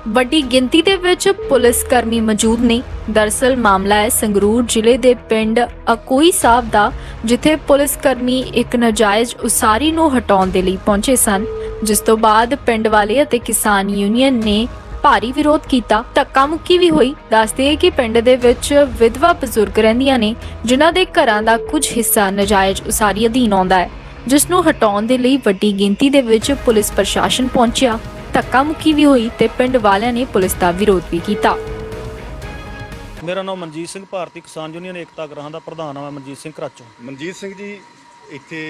ਵੱਡੀ ਗਿਣਤੀ ਦੇ ਵਿੱਚ ਪੁਲਿਸ ਕਰਮੀ ਮੌਜੂਦ ਨੇ। दरअसल मामला है संगरूर जिले के पिंड अकोई साहब का, जिथे पुलिस कर्मी एक नाजायज उसारी नूं हटाउण दे लई पहुंचे सन, जिस तो बाद पिंड वाले अते किसान यूनियन ने भारी विरोध किया। धक्का मुक्की भी हुई। दसदे कि पिंड दे विच विधवा बजुर्ग रहिंदियां ने, जिन्हां दे घरां दा कुछ हिस्सा नाजायज उसारी अधीन आउंदा है, जिस नूं हटाउण दे लई वड्डी गिणती दे विच पुलिस प्रशासन पहुंचिया। धक्का मुक्की भी हुई ते पिंड वालियां ने पुलिस दा विरोध भी किया। मेरा नाम मनजीत सिंह, भारतीय किसान यूनियन एकता ग्राहां दा प्रधान है। मनजीत सिंह घराचों। मनजीत सिंह जी, इत्थे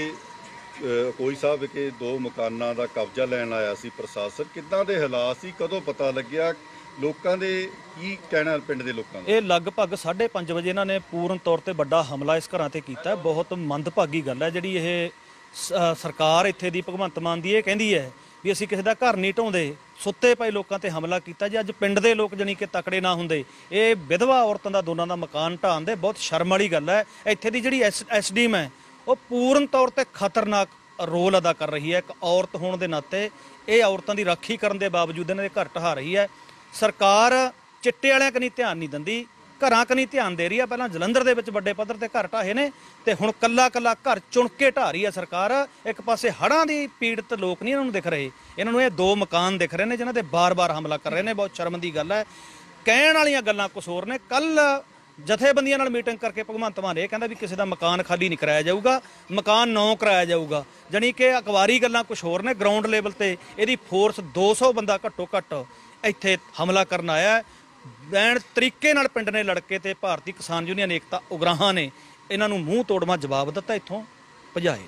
अकोई साहब विखे 2 मकानां दा कब्जा लैण आया सी प्रशासन, किद्दां दे हालात सी, कदों पता लग्या, लोकां दे की कहना पिंड दे लोकां दा? ये लगभग 5:30 वजे इन्हां ने पूर्ण तौर ते वड्डा हमला इस घरां ते कीता। बहुत मंदभागी गल है जिहड़ी ये सरकार इत्थे दी भगवंत मान दी कहंदी है भी असीं किसी दा घर नहीं ढाउंदे, सुत्ते पए लोगों ते हमला किया। जे अज पिंड दे लोग जानी कि तकड़े ना हुंदे, ये विधवा औरतां दा दोनां दा मकान ढाण दे बहुत शर्म वाली गल है। इत्थे दी जिहड़ी एसडीएम है वो पूर्ण तौर ते खतरनाक रोल अदा कर रही है। एक औरत होने के नाते ये औरतों की राखी करने के बावजूद इन्हां दे घर ढहा रही है। सरकार चिट्टे वालियां कनी ध्यान नहीं दिंदी, घरां कनी ध्यान दे रही है। पहलां जलंधर दे विच वड्डे पद्धर ते घर ढाहे ने ते हुण कल्ला कल्ला घर चुण के ढा रही है सरकार। एक पासे हड़ां दी पीड़ित लोग नहीं इन्हां नूं दिख रहे, इन्हां नूं ये 2 मकान दिख रहे हैं जिन्हां ते बार-बार हमला कर रहे हैं। बहुत शर्म दी गल है। कहण वालियां गल्लां कुछ होर ने। कल जथेबंदियां नाल मीटिंग करके भगवंत मान ये कहंदा भी किसी का मकान खाली नहीं कराया जाऊगा, मकान 9 कराया जाऊगा। जानी कि अखबारी गल्लां कुछ होर ने। ग्राउंड लेवल ते इहदी फोर्स 200 बंदा घट्टो घट्ट इत्थे हमला करन आया है। बैण तरीके नाल पिंड ने लड़के ते भारतीय किसान यूनियन एकता उगराहां ने इन्हां नूं मूँह तोड़वा जवाब दिता, इत्थों भजाए।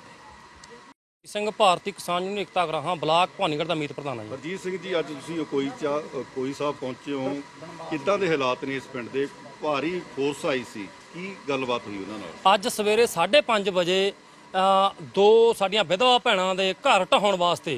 सिंह भारतीय किसान यूनियन एकता ग्राहां ब्लाक भानीगढ़ दा मीत प्रधान है। हरजीत सिंह जी, अज तुसीं अकोई साहब पहुंचे हो, किद्दां दे हालात ने इस पिंड दे? भारी फोर्स आई सी, की गलबात हुई उन्हां नाल? अज सवेरे 5:30 वजे 2 साडियां विधवा भैणां दे घर ढहाउण वास्ते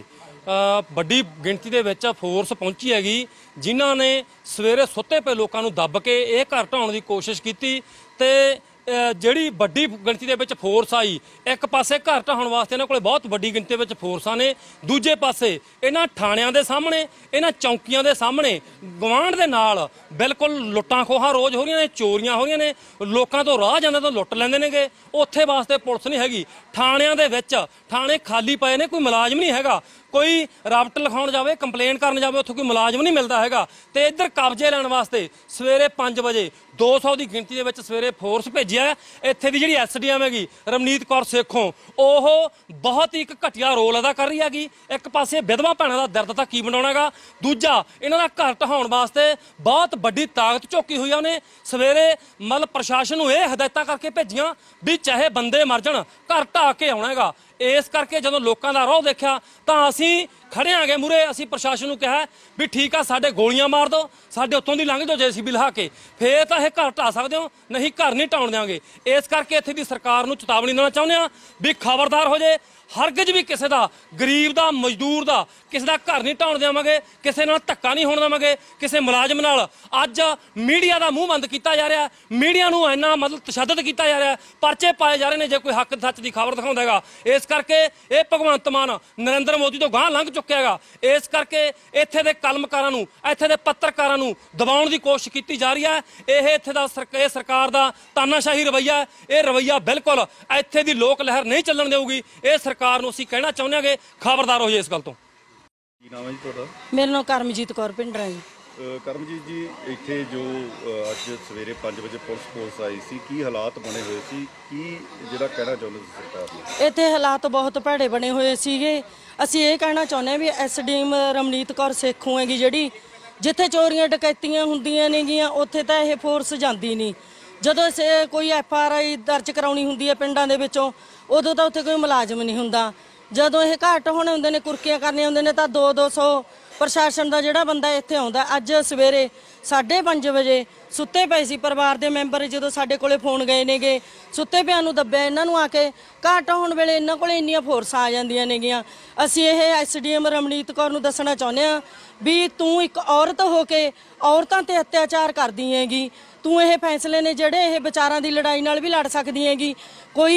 ਵੱਡੀ ਗਿਣਤੀ ਦੇ ਵਿੱਚ ਫੋਰਸ ਪਹੁੰਚੀ ਹੈਗੀ, ਜਿਨ੍ਹਾਂ ਨੇ ਸਵੇਰੇ ਸੁੱਤੇ ਪਏ ਲੋਕਾਂ ਨੂੰ ਦੱਬ ਕੇ ਇਹ ਘਰ ਢਾਉਣ ਦੀ ਕੋਸ਼ਿਸ਼ ਕੀਤੀ ਤੇ ਜਿਹੜੀ ਵੱਡੀ ਗਿਣਤੀ ਦੇ ਵਿੱਚ ਫੋਰਸ ਆਈ। ਇੱਕ ਪਾਸੇ ਘਰ ਢਾਉਣ ਵਾਸਤੇ ਇਹਨਾਂ ਕੋਲੇ ਬਹੁਤ ਵੱਡੀ ਗਿਣਤੀ ਵਿੱਚ ਫੋਰਸਾਂ ਨੇ, ਦੂਜੇ ਪਾਸੇ ਇਹਨਾਂ ਥਾਣਿਆਂ ਦੇ ਸਾਹਮਣੇ, ਇਹਨਾਂ ਚੌਂਕੀਆਂ ਦੇ ਸਾਹਮਣੇ ਗਵਾਂਢ ਦੇ ਨਾਲ ਬਿਲਕੁਲ ਲੁੱਟਾਂ ਖੋਹਾਂ ਰੋਜ਼ ਹੋ ਰਹੀਆਂ ਨੇ, ਚੋਰੀਆਂ ਹੋ ਰਹੀਆਂ ਨੇ, ਲੋਕਾਂ ਤੋਂ ਰਾਹ ਜਾਂਦੇ ਤੋਂ ਲੁੱਟ ਲੈਂਦੇ ਨੇਗੇ। ਉੱਥੇ ਵਾਸਤੇ ਪੁਲਿਸ ਨਹੀਂ ਹੈਗੀ। ਥਾਣਿਆਂ ਦੇ ਵਿੱਚ ਥਾਣੇ ਖਾਲੀ ਪਏ ਨੇ, ਕੋਈ ਮੁਲਾਜ਼ਮ ਨਹੀਂ ਹੈਗਾ। कोई रावट लिखाउण जावे, कंप्लेन करन जावे, उत्थे कोई मुलाजम नहीं मिलता हैगा। ते इधर कब्जे लैण वास्ते सवेरे 5 बजे 200 की गिणती दे विच सवेरे फोर्स भेजिया। इत्थे दी जिहड़ी एसडीएम हैगी रमनीत कौर सेखों, ओह बहुत ही एक घटिया रोल अदा कर रही हैगी। एक पासे विधवा भैणां दा दर्द तां की बनाउणा हैगा, दूजा इन्हां दा घर ढहाउण वास्ते बहुत वड्डी ताकत झोकी हुई है। उहने सवेरे मतलब प्रशासन नूं इह हदायतां करके भेजियां भी चाहे बंदे मर जाण, घर ढा के आउणा हैगा। इस करके जो लोगों का रोह देखा तो असी खड़े आ गए मूरे। असी प्रशासन को कहा भी ठीक है, साढ़े गोलियां मार दो, साढ़े उत्तों की लंघ दो JCB लहा के, फिर तो यह घर ढा सकते हो, नहीं घर नहीं ढाउण देंगे। इस करके इत्थे दी सरकार नूं चेतावनी देना चाहुंदे आ भी खबरदार हो जाए। हरगिज भी किसी का, गरीब का, मजदूर का, किसी का घर नहीं ढाउण देवांगे, किसी नाल धक्का नहीं होण देवांगे, किसी मुलाजम नाल। अज मीडिया का मूँह बंद किया जा रहा है, मीडिया नूं इन्ना मतलब तशद्दद किया जा रहा है, परचे पाए जा रहे हैं जे कोई हक सच की खबर दिखाउंदा हैगा। इस करके ये भगवंत मान नरेंद्र मोदी तो गांह लंघ चुक्या हैगा। इस करके इत्थे दे कलमकारां नूं, इत्थे दे पत्रकारां नूं दबाउण दी कोशिश की जा रही है। यह इत्थे दा सरकार दा तानाशाही रवैया है। यह रवैया बिल्कुल इत्थे दी लोक लहर नहीं चलन देऊगी। ये सरकार नूं असीं कहना चाहुंदे हां कि खबरदार हो जाए इस गल तो। की नाम है जी तुहाडा? मेरा नाम करमजीत कौर पिंड है जी। करमजीत जी, इत्थे जो अज सवेरे 5 बजे पुलिस फोर्स आई सी, की हालात बने हुए सी, की जिहड़ा कहना चाहुंदे सी सरकार नूं? इत्थे हालात बहुत भैड़े बने हुए सीगे। असीं ये कहना चाहुंदे हां भी एसडीएम रमनीत कौर सेखों हैगी जिहड़ी, जिथे चोरियां डकैतियां हुंदियां नेगीਆਂ उत्थे तां ਇਹ फोर्स ਜਾਂਦੀ नहीं। ਜਦੋਂ कोई FRI दर्ज कराउणी हुंदी है पिंडां दे विचों, उदों तां उत्थे कोई मुलाजम नहीं हुंदा। ਜਦੋਂ ਇਹ ਘਰ ਢਾਹੁਣੇ ਹੁੰਦੇ ਨੇ, ਕੁਰਕੀਆਂ ਕਰਨੀਆਂ ਹੁੰਦੇ ਨੇ ਤਾਂ 200 प्रशासन का जोड़ा बंदा इत्थे आउंदा। अज सवेरे 5:30 बजे सुत्ते पे सी परिवार के मैंबर, जो साडे कोले फोन गए नेगे, सुत्ते पिया नूं दब्बिया इन्हां नूं आके घर ढाउण वेले इन्हां कोले इन्नियां फोर्सां आ जांदियां नेगियां। असीं इह SDM रमनीत कौर नूं दसना चाहुंदे हां भी तूं एक औरत हो के औरतां ते अत्याचार करदी हैगी। तूं ये फैसले ने जिहड़े ये विचारां दी लड़ाई नाल भी लड़ सकदी हैगी। कोई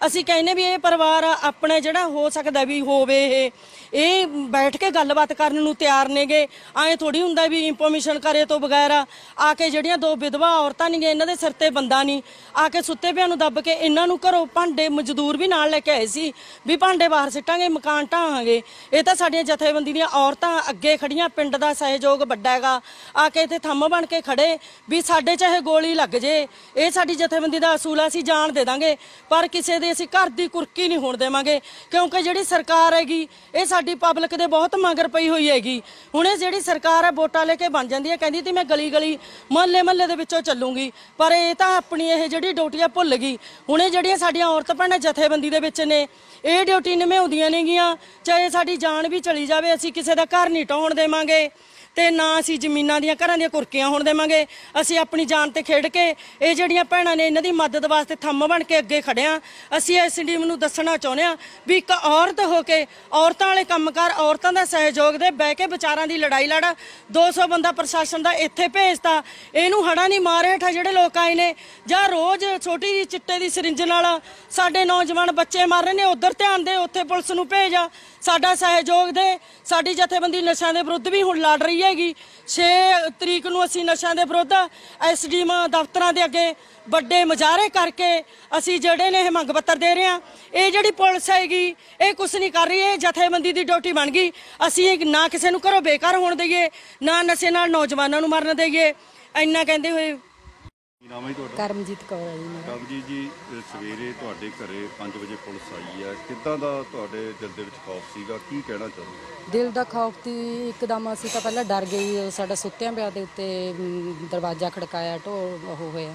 ਅਸੀਂ ਕਹਿੰਦੇ ਵੀ ਇਹ ਪਰਿਵਾਰ ਆਪਣੇ ਜਿਹੜਾ ਹੋ ਸਕਦਾ ਵੀ ਹੋਵੇ ਇਹ ਬੈਠ ਕੇ ਗੱਲਬਾਤ ਕਰਨ ਨੂੰ ਤਿਆਰ ਨੇਗੇ। ਐਂ ਥੋੜੀ ਹੁੰਦਾ ਵੀ ਇਨਫੋਰਮੇਸ਼ਨ ਕਰੇ ਤੋਂ ਬਗੈਰ ਆ ਕੇ ਜਿਹੜੀਆਂ ਦੋ ਵਿਧਵਾ ਔਰਤਾਂ ਨੇਗੇ ਇਹਨਾਂ ਦੇ ਸਿਰ ਤੇ ਬੰਦਾ ਨਹੀਂ ਆ ਕੇ ਸੁੱਤੇ ਪਿਆਂ ਨੂੰ ਦੱਬ ਕੇ ਇਹਨਾਂ ਨੂੰ ਘਰੋਂ ਭਾਂਡੇ ਮਜ਼ਦੂਰ ਵੀ ਨਾਲ ਲੈ ਕੇ ਆਏ ਸੀ ਵੀ ਭਾਂਡੇ ਬਾਹਰ ਸਿੱਟਾਂਗੇ, ਮਕਾਨ ਢਾਹਾਂਗੇ। ਇਹ ਤਾਂ ਸਾਡੀਆਂ ਜਥੇਬੰਦੀ ਦੀਆਂ ਔਰਤਾਂ ਅੱਗੇ ਖੜੀਆਂ, ਪਿੰਡ ਦਾ ਸਹਿਯੋਗ ਵੱਡਾ ਹੈਗਾ, ਆ ਕੇ ਇੱਥੇ ਥੰਮ ਬਣ ਕੇ ਖੜੇ ਵੀ ਸਾਡੇ ਚਾਹੇ ਗੋਲੀ ਲੱਗ ਜੇ, ਇਹ ਸਾਡੀ ਜਥੇਬੰਦੀ ਦਾ ਅਸੂਲ ਆ, ਅਸੀਂ ਜਾਨ ਦੇ ਦਾਂਗੇ ਪਰ ਕਿਸੇ ਦੇ ਅਸੀਂ ਘਰ ਦੀ ਕੁਰਕੀ ਨਹੀਂ ਹੋਣ ਦੇਵਾਂਗੇ। ਕਿਉਂਕਿ ਜਿਹੜੀ ਸਰਕਾਰ ਹੈਗੀ ਇਹ ਸਾਡੀ ਪਬਲਿਕ ਦੇ ਬਹੁਤ ਮਗਰ ਪਈ ਹੋਈ ਹੈਗੀ। ਹੁਣ ਇਹ ਜਿਹੜੀ ਸਰਕਾਰ ਹੈ ਵੋਟਾਂ ਲੈ ਕੇ ਬਣ ਜਾਂਦੀ ਹੈ, ਕਹਿੰਦੀ ਤੀ ਮੈਂ ਗਲੀ ਗਲੀ ਮੁਹੱਲੇ ਦੇ ਵਿੱਚੋਂ ਚੱਲੂਗੀ, ਪਰ ਇਹ ਤਾਂ ਆਪਣੀ ਇਹ ਜਿਹੜੀ ਡਿਊਟੀ ਆ ਭੁੱਲ ਗਈ। ਹੁਣ ਇਹ ਜਿਹੜੀਆਂ ਸਾਡੀਆਂ ਔਰਤ ਭੈਣਾਂ ਜਥੇਬੰਦੀ ਦੇ ਵਿੱਚ ਨੇ ਇਹ ਡਿਊਟੀ ਨਿਭਾਉਂਦੀਆਂ ਨੇਗੀਆਂ, ਚਾਹੇ ਸਾਡੀ ਜਾਨ ਵੀ ਚਲੀ ਜਾਵੇ ਅਸੀਂ ਕਿਸੇ ਦਾ ਘਰ ਨਹੀਂ ਢਾਉਣ ਦੇਵਾਂਗੇ ਤੇ ਨਾ ਅਸੀਂ ਜ਼ਮੀਨਾਂ ਦੀਆਂ ਘਰਾਂ ਦੀਆਂ ਕੁਰਕੀਆਂ ਹੋਣ ਦੇਵਾਂਗੇ। ਅਸੀਂ ਆਪਣੀ ਜਾਨ ਤੇ ਖੇਡ ਕੇ ਇਹ ਜਿਹੜੀਆਂ ਭੈਣਾਂ ਨੇ ਇਹਨਾਂ ਦੀ ਮਦਦ ਵਾਸਤੇ ਥੰਮ ਬਣ ਕੇ ਅੱਗੇ ਖੜਿਆ। ਅਸੀਂ ਐਸਡੀਐਮ ਨੂੰ ਦੱਸਣਾ ਚਾਹੁੰਦੇ ਹਾਂ ਵੀ ਇੱਕ ਔਰਤ ਹੋ ਕੇ ਔਰਤਾਂ ਵਾਲੇ ਕੰਮਕਾਰ, ਔਰਤਾਂ ਦਾ ਸਹਿਯੋਗ ਦੇ, ਬਹਿ ਕੇ ਵਿਚਾਰਾਂ ਦੀ ਲੜਾਈ ਲੜ। 200 ਬੰਦਾ ਪ੍ਰਸ਼ਾਸਨ ਦਾ ਇੱਥੇ ਭੇਜਤਾ, ਇਹਨੂੰ ਹੜਾ ਨਹੀਂ ਮਾਰੇ ਹੇਠਾਂ ਜਿਹੜੇ ਲੋਕ ਆਏ ਨੇ, ਜਾਂ ਰੋਜ਼ ਛੋਟੀ ਜਿਹੀ ਚਿੱਟੇ ਦੀ ਸਿਰਿੰਜ ਨਾਲ ਸਾਡੇ ਨੌਜਵਾਨ ਬੱਚੇ ਮਰ ਰਹੇ ਨੇ, ਉਧਰ ਧਿਆਨ ਦੇ, ਉੱਥੇ ਪੁਲਿਸ ਨੂੰ ਭੇਜ, ਸਾਡਾ ਸਹਿਯੋਗ ਦੇ। ਸਾਡੀ ਜਥੇਬੰਦੀ ਨਸ਼ਿਆਂ ਦੇ ਵਿਰੁੱਧ ਵੀ ਹੁਣ ਲੜ ਰਹੀ ਹੈਗੀ। 6 ਤਰੀਕ ਨੂੰ ਅਸੀਂ ਨਸ਼ਿਆਂ ਦੇ ਵਿਰੁੱਧ ਐਸਡੀਐਮ ਦਫ਼ਤਰਾਂ ਦੇ ਅੱਗੇ ਵੱਡੇ ਮੁਜ਼ਾਹਰੇ ਕਰਕੇ ਅਸੀਂ ਜਿਹੜੇ ਨੇ ਇਹ ਮੰਗ ਪੱਤਰ ਦੇ ਰਹੇ ਹਾਂ। ਇਹ ਜਿਹੜੀ ਪੁਲਿਸ ਹੈਗੀ ਇਹ ਕੁਛ ਨਹੀਂ ਕਰ ਰਹੀ, ਇਹ ਜਥੇਬੰਦੀ ਦੀ ਡਿਊਟੀ ਬਣ ਗਈ। ਅਸੀਂ ਨਾ ਕਿਸੇ ਨੂੰ ਘਰੋਂ ਬੇਕਾਰ ਹੋਣ ਦਈਏ, ਨਾ ਨਸ਼ੇ ਨਾਲ ਨੌਜਵਾਨਾਂ ਨੂੰ ਮਰਨ ਦਈਏ। ਇੰਨਾ ਕਹਿੰਦੇ ਹੋਏ ਕੀ ਨਾਮ ਹੈ ਤੁਹਾਡਾ? ਕਰਮਜੀਤ ਕੌਰ ਹੈ ਜੀ ਮੇਰਾ। ਕਰਮਜੀਤ ਜੀ, ਸਵੇਰੇ ਤੁਹਾਡੇ ਘਰੇ 5 ਵਜੇ ਪੁਲਿਸ ਆਈ ਹੈ, ਕਿੱਦਾਂ ਦਾ ਤੁਹਾਡੇ ਦਿਲ ਦੇ ਵਿੱਚ ਖੌਫ ਸੀਗਾ, ਕੀ ਕਹਿਣਾ ਚਾਹੁੰਦੇ? ਦਿਲ ਦਾ ਖੌਫ ਸੀ ਇੱਕਦਮ। ਅਸੀਂ ਤਾਂ ਪਹਿਲਾਂ ਡਰ ਗਏ, ਸਾਡਾ ਸੁੱਤਿਆਂ ਪਿਆ ਦੇ ਉੱਤੇ ਦਰਵਾਜ਼ਾ ਖੜਕਾਇਆ, ਢੋਲ ਉਹ ਹੋਇਆ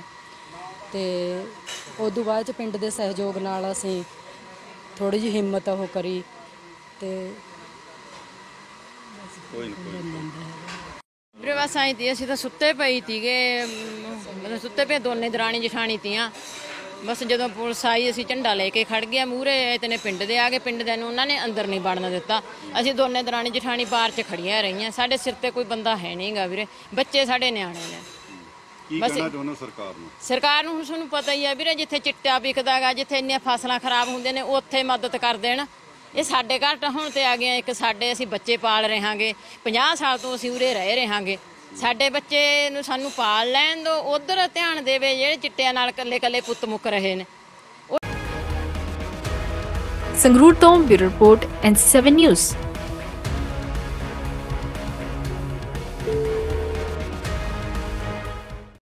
ਤੇ ਉਸ ਤੋਂ ਬਾਅਦ ਚ ਪਿੰਡ ਦੇ ਸਹਿਯੋਗ ਨਾਲ ਅਸੀਂ ਥੋੜੀ ਜਿਹੀ ਹਿੰਮਤ ਉਹ ਕਰੀ ਤੇ ਕੋਈ ਨਾ ਵੀਰੇ ਬਸ ਆਈ ਤੀ, ਅਸੀਂ ਤਾਂ ਸੁੱਤੇ ਪਈ ਤੀਗੇ, ਮਤਲਬ ਸੁੱਤੇ ਪਏ ਦੋਨੇ ਦਰਾਣੀ ਜਠਾਣੀ ਤੀਆਂ। ਬਸ ਜਦੋਂ ਪੁਲਿਸ ਆਈ ਅਸੀਂ ਝੰਡਾ ਲੈ ਕੇ ਖੜ ਗਿਆ ਮੂਹਰੇ, ਇਤਨੇ ਪਿੰਡ ਦੇ ਆ ਗਏ, ਪਿੰਡ ਦੇ ਨੂੰ ਉਹਨਾਂ ਨੇ ਅੰਦਰ ਨਹੀਂ ਵੜਨ ਦਿੱਤਾ। ਅਸੀਂ ਦੋਨੇ ਦਰਾਣੀ ਜਠਾਣੀ ਬਾਹਰ 'ਚ ਖੜੀਆਂ ਰਹੀਆਂ, ਸਾਡੇ ਸਿਰ ਤੇ ਕੋਈ ਬੰਦਾ ਹੈ ਨਹੀਂਗਾ ਵੀਰੇ, ਬੱਚੇ ਸਾਡੇ ਨਿਆਣੇ ਨੇ। ਕੀ ਕਹਿਣਾ ਚਾਹੁੰਦੇ ਸਰਕਾਰ ਨੂੰ? ਸਰਕਾਰ ਨੂੰ ਤੁਹਾਨੂੰ ਪਤਾ ਹੀ ਆ ਵੀਰੇ, ਜਿੱਥੇ ਚਿੱਟਾ ਵਿਕਦਾ ਗਾ, ਜਿੱਥੇ ਇੰਨੀਆਂ ਫਸਲਾਂ ਖਰਾਬ ਹੁੰਦੀਆਂ ਨੇ ਉੱਥੇ ਮਦਦ ਕਰ ਦੇਣ। ਇਹ ਸਾਡੇ ਘਰ ਢਾਹੁਣ ਤੇ ਆ ਗਏ, ਇੱਕ ਸਾਡੇ ਅਸੀਂ ਬੱਚੇ ਪਾਲ ਰਹਾਂਗੇ, 50 ਸਾਲ ਤੋਂ ਅਸੀਂ ਉਰੇ ਰਹਿ ਰਹਾਂਗੇ, ਸਾਡੇ ਬੱਚੇ ਨੂੰ ਸਾਨੂੰ ਪਾਲ ਲੈਣ ਦਿਓ, ਉਧਰ ਧਿਆਨ ਦੇਵੇ ਜਿਹੜੇ ਚਿੱਟਿਆਂ ਨਾਲ ਕੱਲੇ ਕੱਲੇ ਪੁੱਤ ਮੁੱਕ ਰਹੇ ਨੇ। ਸੰਗਰੂਰ ਤੋਂ ਬਿਊਰੋ ਰਿਪੋਰਟ NC7 ਨਿਊਜ਼।